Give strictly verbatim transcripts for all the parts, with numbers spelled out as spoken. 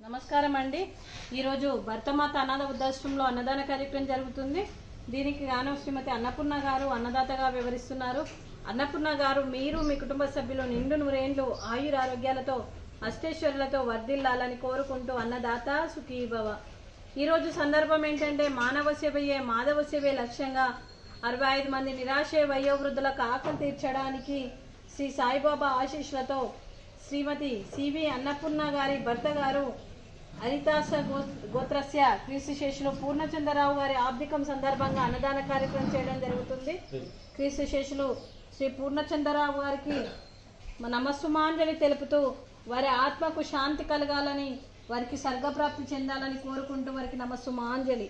నమస్కారం అండి। ఈరోజు భర్తమాత అనాథ వృద్ధాశ్రమంలో అన్నదాన కార్యక్రమం జరుగుతుంది। దీనికి గాను శ్రీమతి అన్నపూర్ణ గారు అన్నదాతగా వివరిస్తున్నారు। అన్నపూర్ణ గారు మీరు మీ కుటుంబ సభ్యులు నిండు నూరేండ్లు ఆయుర ఆరోగ్యాలతో అష్టైశ్వర్యాలతో వర్ధిల్లాలని కోరుకుంటూ అన్నదాత సుఖీ భవ। ఈరోజు సందర్భం ఏంటంటే మానవ సేవయే మాధవ సేవే లక్ష్యంగా అరవై ఐదు మంది నిరాశ వయోవృద్ధులకు ఆకలి తీర్చడానికి శ్రీ సాయిబాబా ఆశీస్సులతో శ్రీమతి సివి అన్నపూర్ణ గారి భర్త గారు హరిదాస గోత్రస్య క్రీస్తుశేషులు పూర్ణచంద్రరావు గారి ఆబ్దికం సందర్భంగా అన్నదాన కార్యక్రమం చేయడం జరుగుతుంది। క్రీస్తుశేషులు శ్రీ పూర్ణచంద్రరావు గారికి నమస్సుమాంజలి తెలుపుతూ వారి ఆత్మకు శాంతి కలగాలని వారికి స్వర్గప్రాప్తి చెందాలని కోరుకుంటూ వారికి నమస్సుమాంజలి।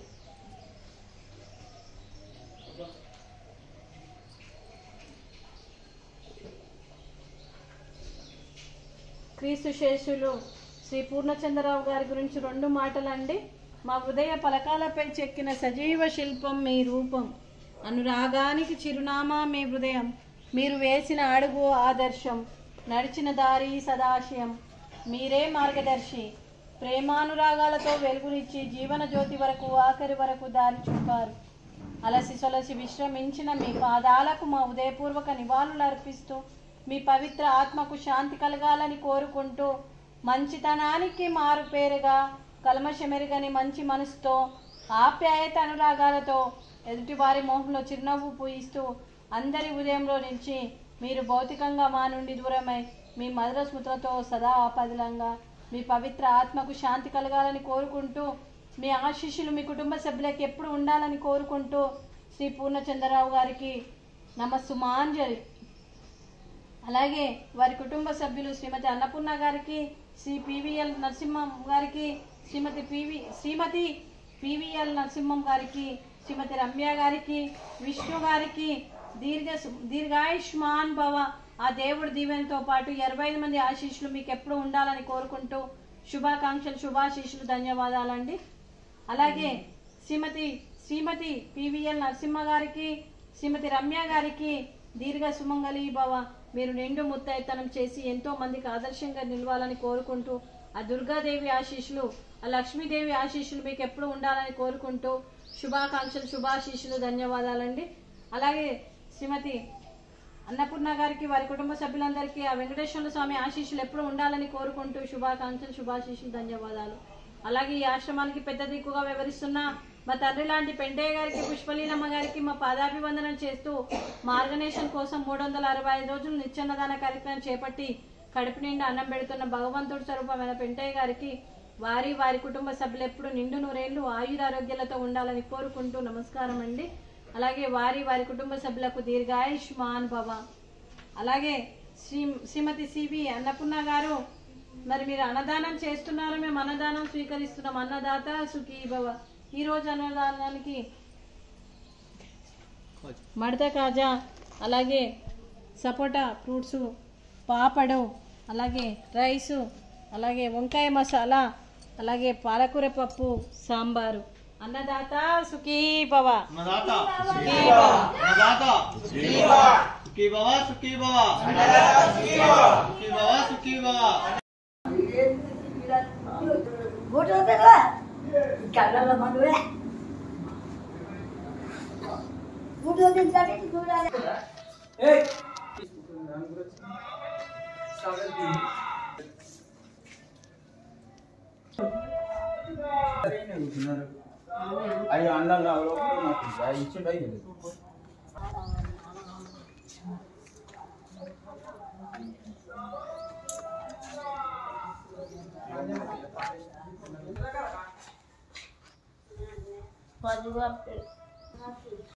క్రీస్తుశేషులు శ్రీ పూర్ణచంద్రరావు గారి గురించి రెండు మాటలండి। మా హృదయ పలకాలపై చెక్కిన సజీవ శిల్పం మీ రూపం, అనురాగానికి చిరునామా మీ హృదయం, మీరు వేసిన అడుగు ఆదర్శం, నడిచిన దారి సదాశయం, మీరే మార్గదర్శి, ప్రేమానురాగాలతో వెలుగునిచ్చి జీవన జ్యోతి వరకు ఆఖరి వరకు దారి చూపారు। అలసి సొలసి విశ్రమించిన మీ పాదాలకు మా ఉదయపూర్వక నివాళులు అర్పిస్తూ మీ పవిత్ర ఆత్మకు శాంతి కలగాలని కోరుకుంటూ మంచితనానికి మారు పేరుగా కల్మషమెరుగని మంచి మనసుతో ఆప్యాయత అనురాగాలతో ఎదుటివారి మోహంలో చిరునవ్వు పూయిస్తూ అందరి ఉదయంలో నుంచి మీరు భౌతికంగా మా నుండి దూరమై మీ మధుర స్మృతులతో సదా ఆపదిలంగా మీ పవిత్ర ఆత్మకు శాంతి కలగాలని కోరుకుంటూ మీ ఆశీస్సులు మీ కుటుంబ సభ్యులకు ఎప్పుడు ఉండాలని కోరుకుంటూ శ్రీ పూర్ణచంద్రరావు గారికి నమస్సుమాంజలి। అలాగే వారి కుటుంబ సభ్యులు శ్రీమతి అన్నపూర్ణ గారికి, శ్రీ పివిఎల్ నరసింహం గారికి, శ్రీమతి పివి శ్రీమతి పివిఎల్ నరసింహం గారికి, శ్రీమతి రమ్య గారికి, విష్ణు గారికి దీర్ఘ దీర్ఘాయుష్మాన్ భవ ఆ దేవుడి దీవెనతో పాటు ఇరవై ఐదు మంది ఆశీస్సులు మీకు ఎప్పుడు ఉండాలని కోరుకుంటూ శుభాకాంక్షలు శుభాశీస్సులు ధన్యవాదాలండి। అలాగే శ్రీమతి శ్రీమతి పివిఎల్ నరసింహ గారికి, శ్రీమతి రమ్య గారికి దీర్ఘ సుమంగళి భవ, మీరు నిండు ముత్తైతనం చేసి ఎంతో మందికి ఆదర్శంగా నిలవాలని కోరుకుంటూ ఆ దుర్గాదేవి ఆశీస్సులు ఆ లక్ష్మీదేవి ఆశీస్సులు మీకు ఎప్పుడు ఉండాలని కోరుకుంటూ శుభాకాంక్షలు శుభాశీస్సులు ధన్యవాదాలండి। అలాగే శ్రీమతి అన్నపూర్ణ గారికి వారి కుటుంబ సభ్యులందరికీ ఆ వెంకటేశ్వర స్వామి ఆశీస్సులు ఎప్పుడు ఉండాలని కోరుకుంటూ శుభాకాంక్షలు శుభాశీస్సులు ధన్యవాదాలు। అలాగే ఈ ఆశ్రమానికి పెద్ద దిక్కుగా వివరిస్తున్న మా తండ్రి లాంటి పెంటయ్య గారికి, పుష్పలీలమ్మ గారికి మా పాదాభివందనం చేస్తూ మార్గనేషన్ కోసం మూడు వందల అరవై ఐదు రోజులు నిత్యాన్నదాన కార్యక్రమం చేపట్టి కడుపు నిండా అన్నం పెడుతున్న భగవంతుడి స్వరూపమైన పెంటయ్య గారికి వారి వారి కుటుంబ సభ్యులు ఎప్పుడు నిండు నూరేళ్లు ఆయురారోగ్యాలతో ఉండాలని కోరుకుంటూ నమస్కారం అండి। అలాగే వారి వారి కుటుంబ సభ్యులకు దీర్ఘాయుష్మాన్ భవ। అలాగే శ్రీ శ్రీమతి సివి అన్నపూర్ణ గారు మరి మీరు అన్నదానం చేస్తున్నారు, మేము అన్నదానం స్వీకరిస్తున్నాం, అన్నదాత సుఖీ భవ। ఈ రోజు అన్నదానానికి మడత కాజా, అలాగే సపోటా ఫ్రూట్స్, పాపడు, అలాగే రైసు, అలాగే వంకాయ మసాలా, అలాగే పాలకూర పప్పు, సాంబారు। అన్నదాత సుఖీ భవ, సుఖీ భవ, సుఖీ భవ, సుఖీ భవ, సుఖీ భవ, సుఖీ భవ। Kalau malu ya, bukan kita ini sudah. Eh, ayo anda nggak lo mati, saya itu dah ini. Pode